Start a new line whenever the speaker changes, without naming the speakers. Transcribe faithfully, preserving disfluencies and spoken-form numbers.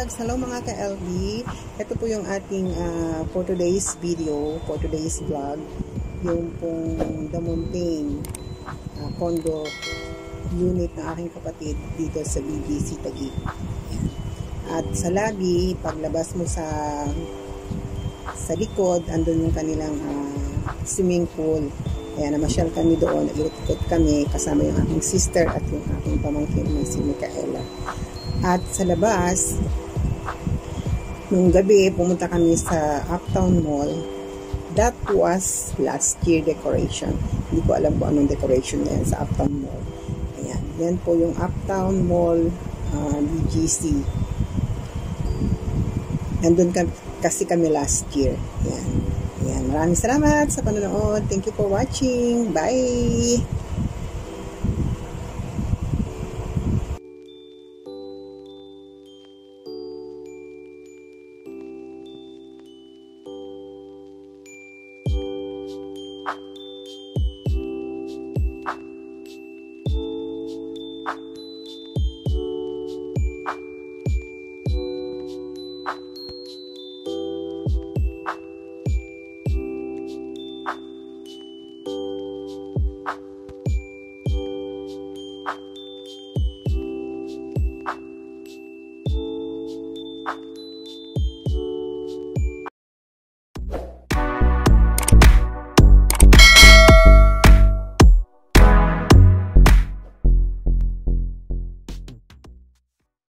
Vlogs. Hello mga ka-L B. Ito po yung ating uh, for today's video, for today's vlog. Yung pong The Mountain uh, condo unit ng aking kapatid dito sa B G C Taguig. At sa lagi, paglabas mo sa sa likod, andun yung kanilang uh, swimming pool. Kaya namasyal kami doon, nag-ikot kami kasama yung aking sister at yung aking pamangkin na si Micaela. At sa labas, nung gabi, pumunta kami sa Uptown Mall. That was last year decoration. Hindi ko alam kung anong decoration na yan sa Uptown Mall. Ayan, yan po yung Uptown Mall uh, B G C. Nandun kami, kasi kami last year. Ayan. Ayan. Maraming salamat sa panonood. Thank you for watching. Bye!